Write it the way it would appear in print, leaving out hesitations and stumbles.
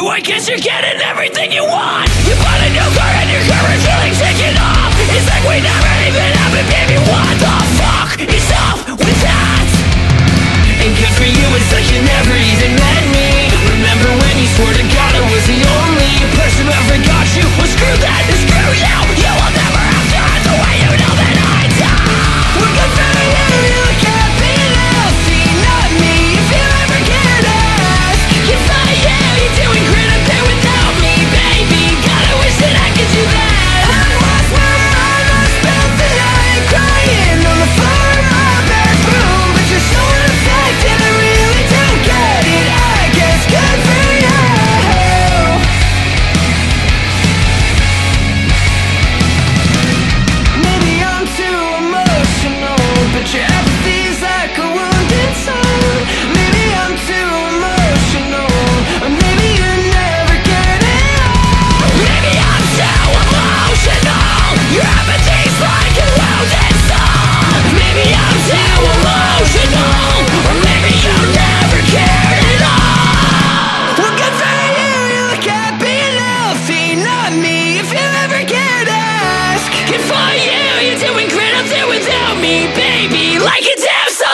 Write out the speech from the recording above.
I guess you're getting everything you want. You bought a new car and your car is really taking off. It's like we never even happened, baby. What the fuck is up with that? And good for you, it's like you never even met me. Remember when you swore to God I was the only person who ever got you? Well, screw that and screw you. You will never have to hurt the way you know that I do. We're good for you, you look happy and healthy. Not me, if you ever get asked. Good for you, you're doing great up there without me, baby. God, I wish that I could do that. I lost my mind, I spent the night crying on the floor of my bedroom. But you're so unaffected, I really don't get it. I guess good for you. Maybe I'm too emotional, but your apathy's like a wounded soul. Maybe I'm too emotional, or maybe you never get it all. Maybe I'm too emotional, your apathy's like a wounded soul. Maybe I'm too emotional, or maybe you never cared at all. Well, good for you, you look happy and healthy. Not me, if you ever get asked. Good for you, you're doing great up there without me, baby. Like a damn